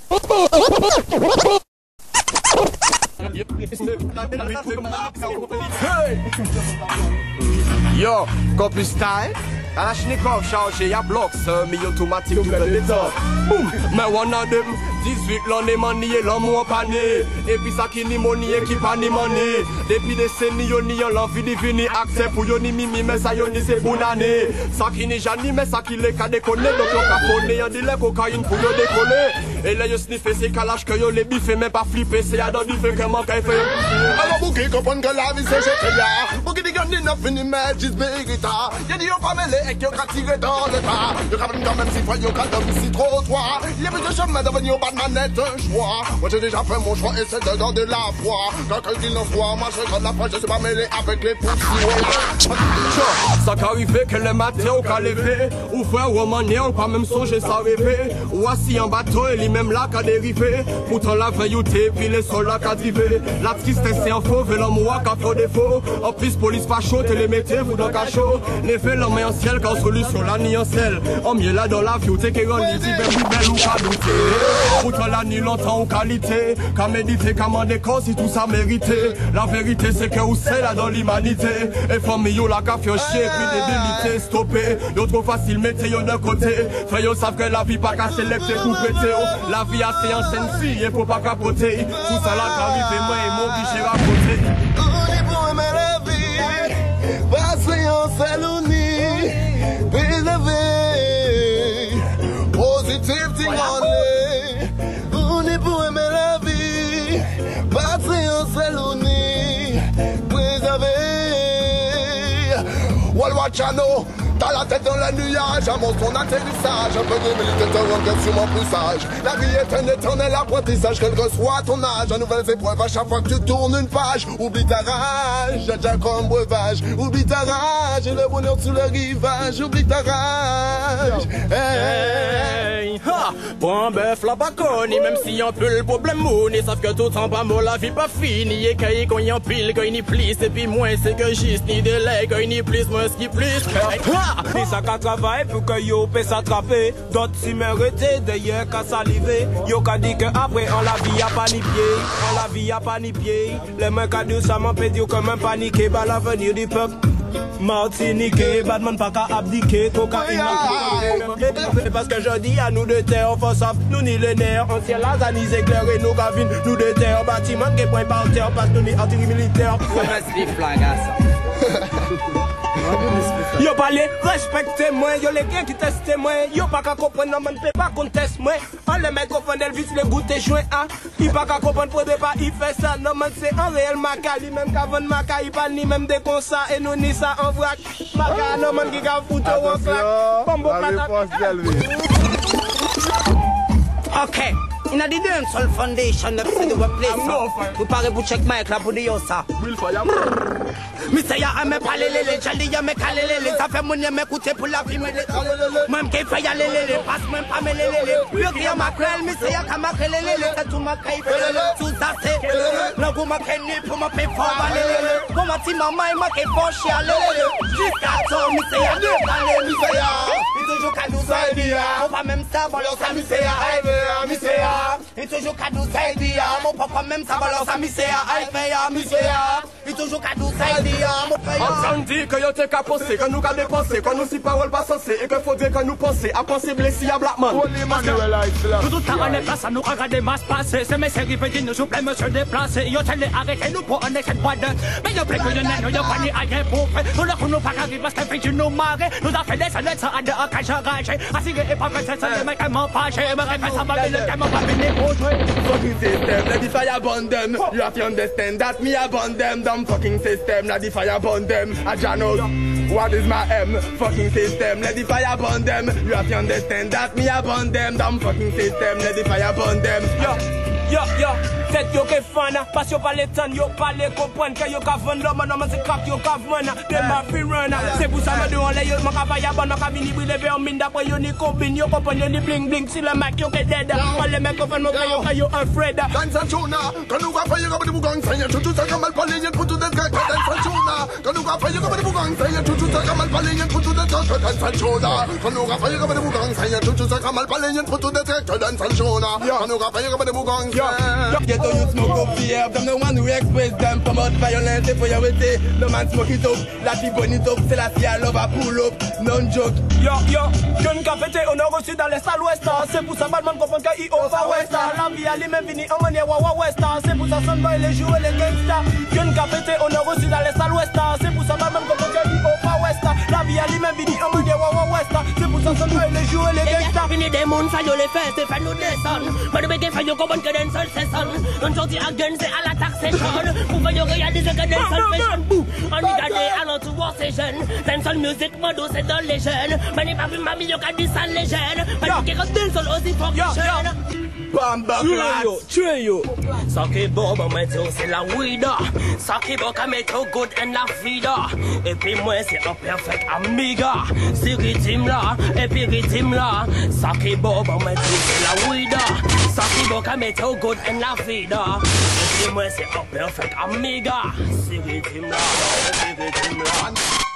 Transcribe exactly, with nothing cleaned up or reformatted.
Yo, copy style. Kalashnikov chargé, y'a bloc, semi-automatique, double détente. Boum, mais one of them, dix-huit l'année manié, l'amour pané. Et puis ça qui ni monier, qui pas ni money. Depuis des décennies, yon ni yon l'envie de venir accès pour yon ni mimi, mais ça yon ni c'est bonne année. Ça qui ni jani, mais ça qui les ka déconner. Donc yon caponné, yon dit les cocaïne pour yon décoller. Et là yon sniffer, c'est calage que yon les biffé, mais pas flipper, c'est y'a dans du fait que man k'a fait. Alors bouki comprendre que la vie c'est jeté là. Bouki dit qu'on n'a fini, mais juste guitare. Y'a dit yon pas mêlé. Et que quand tiré dans le tas, le cabine quand même si fois yo quand même si trop toi. Il y a plus de chemin de venir au bas de manette un choix. Moi j'ai déjà fait mon choix et c'est de donner la foi. Quand quelqu'un en foi, moi je regarde la foi, je suis pas mêlé avec les poussières. Ça qu'arrive que le matin au cas levé, ou frère ou manier, on pas même songer sans rêver. Ou assis en bateau et lui même là qu'à dériver. Pourtant la veille ou t'es puis les sols là qu'à driver. La tristesse c'est un faux, veut l'homme qu'à faire défaut. En plus police pas chaud, te les mettez vous dans cachot. Les faits l'homme est ancien. Quand solution la ni en sel, en mieux là dans la vie, t'es qu'un liti, ben plus belle ou pas douter. Pourtant la nuit longtemps en qualité, qu'à méditer, qu'à m'en décor si tout ça mérité. La vérité c'est que où c'est là dans l'humanité. Et famille yo la café chier, puis débilité, stopper. Yo trop facile, mettez yo d'un côté. Frère yo savent que la vie pas qu'à sélecter pour péter. La vie a c'est en scène fille, il faut pas capoter. Tout ça là qu'arrive et moi et mon vie j'ai raconté. On est pour aimer la vie, passer en salonie. Positive thing only. On est pour aimer la vie. Passer en salonie. Préserver. Wall watch I know. T'as la tête dans la nuage, annonce ton atterrissage. Un peu d'humilité te rend sûrement plus sage. La vie est un éternel apprentissage, quel que soit ton âge. Un nouvelles épreuves à chaque fois que tu tournes une page. Oublie ta rage, déjà comme breuvage. Oublie ta rage, et le bonheur sous le rivage. Oublie ta rage. Hey, ha, bon bœuf la baconne, même si un peu le problème moune. Ils savent que tout en bas, moi la vie pas finie. Et qu'il y a pile, qu'il y a plus. Et puis moins c'est que juste ni délai, qu'il y a plus, moins ce qui plus. Ni ça qu'à travailler pour que yo puisse s'attraper. D'autres s'y méritaient d'ailleurs qu'à saliver. Yo qu'a dit que après en la vie y'a pas ni pied. En la vie y'a pas ni pied. Les mecs qu'a dit ça m'empêche yo quand même paniqué. Bah l'avenir du peuple Martinique, Badman pas qu'à abdiquer. Cocaïne parce que je dis à nous de terre, force up, nous ni les nerfs. Ancien lasanis éclairés, nous gavines, nous de terre. Bâtiment qui point par terre, parce que nous ni artillerie militaire. Yo parlez, respectez-moi, yo les gars qui testent moi, yo pas qu'à comprendre, non, man, peut pas contester moi. On le microphone, elle vise le goût et joint, ah. Il pas qu'à comprendre, pour pas, il fait ça, non, man, c'est un réel maca, lui même qu'avant maca, il parle ni même des concerts, et nous ni ça en vrac. Maca, non, man, qui a foutu au claque. Bombo ok. In a the dancehall foundation, the city we play so. We parle pour check mic là pour dire ça. Mi say ya me palelele, jali ya me kalelele, ça fait mon me écouter pour la vie me le. Même qui fait ya lelele, passe même pas me lelele. Yo qui a ma crelle, mi say ya kama kelelele, ça tout ma kai tout ça c'est. Non go ma kenni pour ma pe fort balelele. Pour ma ti maman ma ke fort chia lelele. Jusqu'à temps mi say ya ne parler mi say ya. Il toujours qu'à nous aider. On va même ça balance à mi say ya, mi say ya. Il toujours qu'à nous aider. Mon papa même ça balance à mi say ya, mi say ya. Il toujours qu'à nous aider. On dit que yo t'es qu'à penser, que nous qu'à dépenser, que nous si parole pas censé, et que faudrait que nous penser à penser blessé à Blackman. Tout le temps on est face à nous regarder masse passer, c'est mes séries petits nous souple monsieur déplacé, yo télé arrêtez nous pour un excès de bois de, mais yo plaît que yo n'en yo pas ni rien pour faire, nous le nous pas arriver parce que fait du nous marrer, nous a fait des salettes ça a de un cache arraché, assigné et pas fait ça des mecs qui m'ont fâché, me répète ça va le qui m'ont pas venu pour jouer. Fucking system, let the fire burn them, you have to understand that me abandon them, dumb fucking system, let the fire burn them, I Janos. What is my M? Fucking system, let the fire burn them. You have to understand that me I burn them. Dumb fucking system, let the fire burn them. Yo, yo, yo. Tête yo ke fan, parce yo pas les temps, yo pas les comprendre que yo ka vendre l'homme, non mais c'est crap yo ka vendre. Dem ma free run, c'est pour ça me on les yo ma ka vaya bon, ma ka vini briller vers mine d'après yo ni combine, yo comprend yo ni bling bling, si le Mac yo ke dead. All les mecs comprennent mo yo ka yo afraid. Dance and tuna, quand nous va faire yo comme des bougons, ça y est, tout ça comme mal parler, y a tout des gars, dance and tuna. Quand nous va faire yo comme des bougons, ça y est, tout ça comme mal parler, y a tout des gars, dance and tuna. Quand nous va faire yo comme des bougons, ça y est, tout ça comme mal parler, y a tout des gars, dance and tuna. Quand nous va faire yo comme des bougons, get on you smoke up the air, them the one who express them, promote violence, if you with it, no man smoke it up, la ti burn it up, c'est la si I love a pull up, non joke. Yo, yo, jeune qu'a pété, on a reçu dans l'est à l'ouest, c'est pour ça Batman comprend qu'il est over west, la vie à lui-même vini en manière wawa west, c'est pour ça Sunboy les jouer les gangsters, jeune qu'a pété, on a reçu dans l'est à l'ouest, c'est pour ça Batman comprend qu'il est over west, la vie à lui-même vini en manière wawa west, c'est pour ça Sunboy les jouer les gangsters. Fini des mondes, ça yo les fait, c'est fait nous descendre, mais nous béguer fait yo comprendre que d'un seul c'est son, on sortit à gun, c'est à la taxation, pour faire yo réaliser que d'un seul fashion, bouh, on y gagne allant to war c'est jeune, d'un seul musique modo c'est dans les jeunes, mais n'est pas vu mamie yo qu'a dit ça les jeunes, mais nous qui reste d'un seul aussi fort que jeune. Bamba yo, tuez yo. Ça qui est bon, bon, mais c'est la weeda. Ça qui est bon, comme est tout good and la vida. Et puis moi, c'est un perfect amiga. C'est rythme là, et puis rythme là. Ça qui est bon, bon, mais c'est la weeda. Ça qui est bon, comme est tout good and la vida. Et puis moi, c'est un perfect amiga. C'est rythme là, et puis rythme là.